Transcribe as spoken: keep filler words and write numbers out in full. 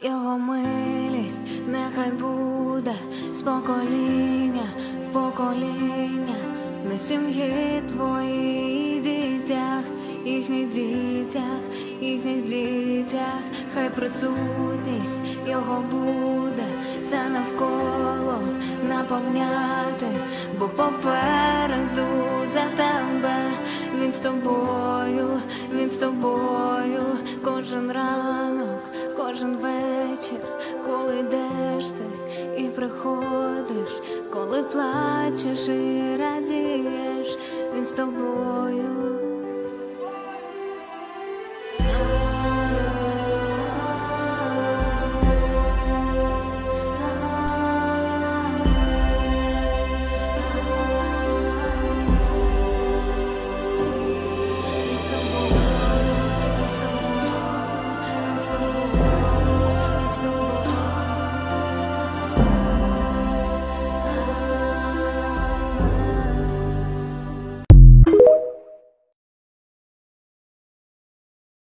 Його милість нехай буде з покоління в покоління, на сім'ї твоїх дітях, їхніх дітях, їхніх дітях. Хай присутність Його буде все навколо наповняти, бо попереду за тебе Він з тобою, Він з тобою. Кожен ранок, кожен вечір, коли йдеш ти і приходиш, коли плачеш і радієш, Він з тобою.